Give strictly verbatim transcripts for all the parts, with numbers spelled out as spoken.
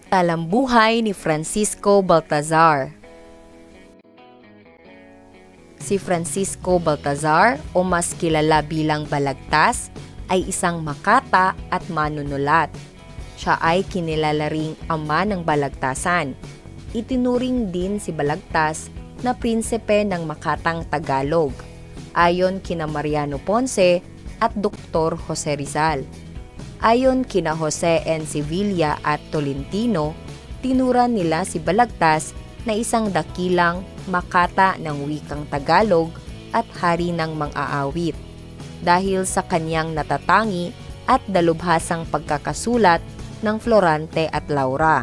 Talambuhay ni Francisco Baltazar. Si Francisco Baltazar o mas kilala bilang Balagtas ay isang makata at manunulat. Siya ay kinilala ring ama ng balagtasan. Itinuring din si Balagtas na prinsipe ng Makatang Tagalog, ayon kina Mariano Ponce at Doktor Jose Rizal. Ayon kina Jose N. Sevilla at Tolentino, tinuran nila si Balagtas na isang dakilang makata ng wikang Tagalog at hari ng mang-aawit dahil sa kanyang natatangi at dalubhasang pagkakasulat ng Florante at Laura.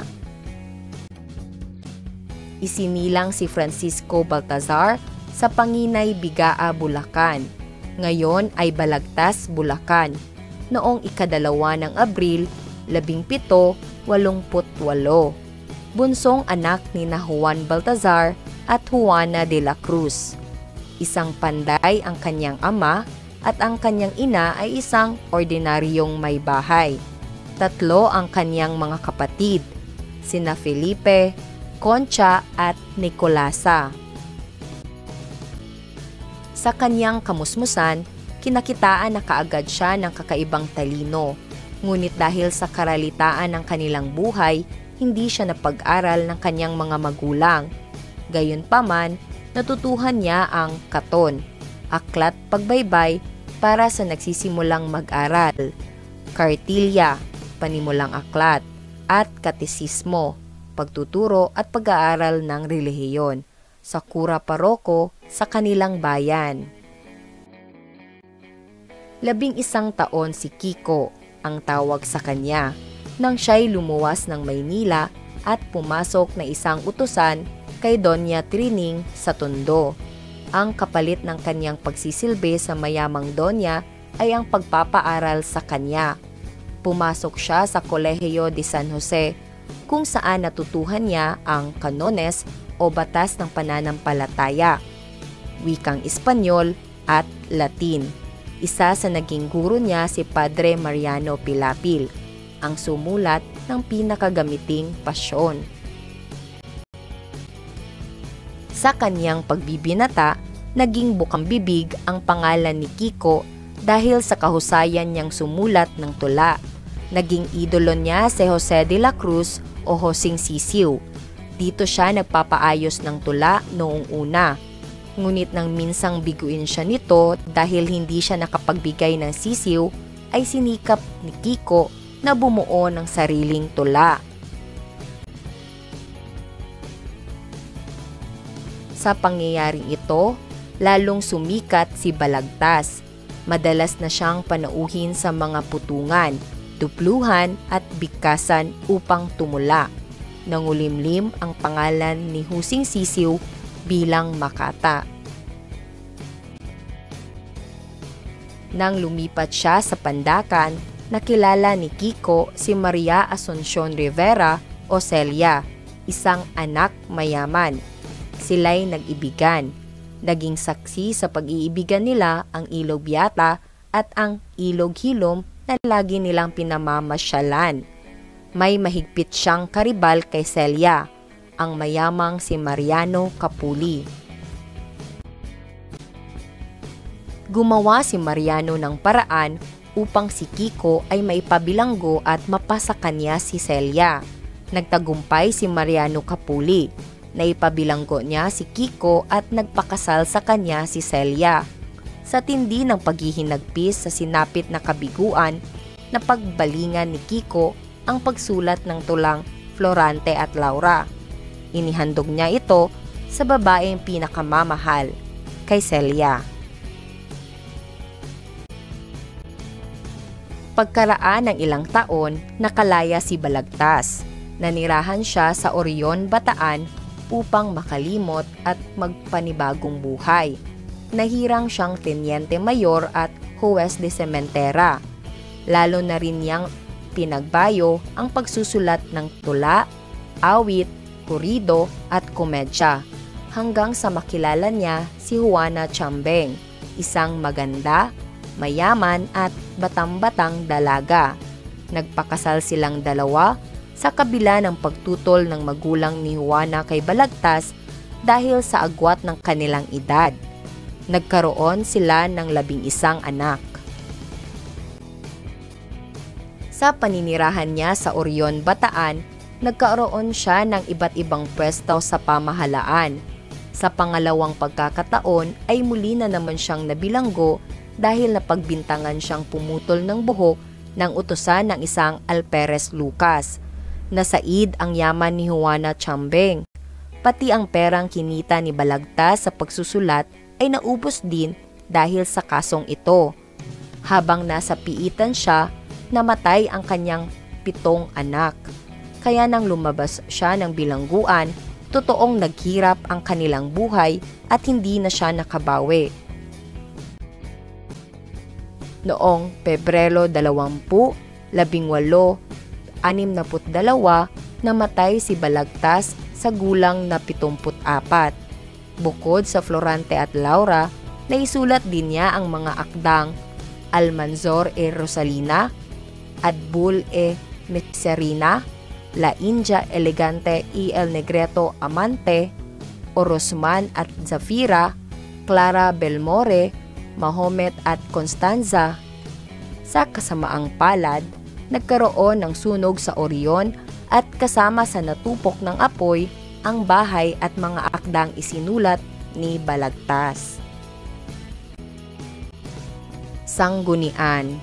Isinilang si Francisco Baltazar sa Panginay, Bigaa, Bulacan. Ngayon ay Balagtas, Bulacan. Noong ikadalawa ng Abril, labing pito, walumput walo. Bunsong anak ni na Juan Baltazar at Juana de la Cruz. Isang panday ang kanyang ama at ang kanyang ina ay isang ordinaryong may bahay. Tatlo ang kanyang mga kapatid, sina Felipe, Concha at Nicolasa. Sa kanyang kamusmusan, kinakitaan na kaagad siya ng kakaibang talino. Ngunit dahil sa karalitaan ng kanilang buhay, hindi siya napag-aral ng kanyang mga magulang. Gayunpaman, natutuhan niya ang katon, aklat pagbaybay para sa nagsisimulang mag-aral, kartilya, panimulang aklat, at katesismo, pagtuturo at pag-aaral ng relihiyon sa kura paroko sa kanilang bayan. Labing isang taon si Kiko ang tawag sa kanya nang siya'y lumuwas ng Maynila at pumasok na isang utusan kay Doña Trining sa Tondo. Ang kapalit ng kanyang pagsisilbi sa mayamang Donya ay ang pagpapaaral sa kanya. Pumasok siya sa Kolehiyo de San Jose kung saan natutuhan niya ang kanones o batas ng pananampalataya, wikang Espanyol at Latin. Isa sa naging guro niya si Padre Mariano Pilapil, ang sumulat ng pinakagamiting pasyon. Sa kanyang pagbibinata, naging bukang bibig ang pangalan ni Kiko dahil sa kahusayan niyang sumulat ng tula. Naging idolo niya si Jose de la Cruz o Joseng Sisiw. Dito siya nagpapaayos ng tula noong una. Ngunit nang minsang biguin siya nito dahil hindi siya nakapagbigay ng sisiw, ay sinikap ni Kiko na bumuo ng sariling tula. Sa pangyayaring ito, lalong sumikat si Balagtas. Madalas na siyang panauhin sa mga putungan, dupluhan at bigkasan upang tumula. Nangulimlim ang pangalan ni Husing Sisiw bilang makata. Nang lumipat siya sa Pandakan, nakilala ni Kiko si Maria Asuncion Rivera o Celia, isang anak mayaman. Sila'y nag-ibigan. Naging saksi sa pag-iibigan nila ang Ilog Biata at ang Ilog Hilom na lagi nilang pinamamasyalan. May mahigpit siyang karibal kay Celia, ang mayamang si Mariano Capuli. Gumawa si Mariano ng paraan upang si Kiko ay maipabilanggo at mapasa kanya si Celia. Nagtagumpay si Mariano Capuli. Naipabilanggo niya si Kiko at nagpakasal sa kanya si Celia. Sa tindi ng paghihinagpis sa sinapit na kabiguan, napagbalingan ni Kiko ang pagsulat ng tulang Florante at Laura. Inihandog niya ito sa babaeng pinakamamahal, kay Celia. Pagkaraan ng ilang taon, nakalaya si Balagtas. Nanirahan siya sa Orion, Bataan upang makalimot at magpanibagong buhay. Nahirang siyang Teniente Mayor at Juez de Sementera. Lalo na rin niyang pinagbayo ang pagsusulat ng tula, awit, kurido at komedya hanggang sa makilala niya si Juana Chambeng, isang maganda, mayaman at batang-batang dalaga. Nagpakasal silang dalawa sa kabila ng pagtutol ng magulang ni Juana kay Balagtas dahil sa agwat ng kanilang edad. Nagkaroon sila ng labing isang anak. Sa paninirahan niya sa Orion, Bataan, nagkaroon siya ng iba't ibang pwesto sa pamahalaan. Sa pangalawang pagkakataon ay muli na naman siyang nabilanggo dahil napagbintangan siyang pumutol ng buhok ng utusan ng isang Alperes Lucas. Nasaid ang yaman ni Juana Chambeng. Pati ang perang kinita ni Balagtas sa pagsusulat ay naubos din dahil sa kasong ito. Habang nasa piitan siya, namatay ang kanyang pitong anak. Kaya nang lumabas siya ng bilangguan, totoong naghirap ang kanilang buhay at hindi na siya nakabawi. Noong Pebrero dalawampu, labing walo, anim na put dalawa, namatay si Balagtas sa gulang na pitumput apat. Bukod sa Florante at Laura, naisulat din niya ang mga akdang Almanzor e Rosalina, Adbul e Miserina, La India Elegante y El Negreto Amante, Orosman at Zafira, Clara Belmore, Mahomet at Constanza. Sa kasamaang palad, nagkaroon ng sunog sa Orion at kasama sa natupok ng apoy ang bahay at mga akdang isinulat ni Balagtas. Sanggunian.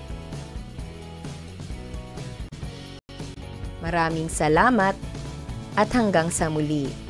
Maraming salamat at hanggang sa muli.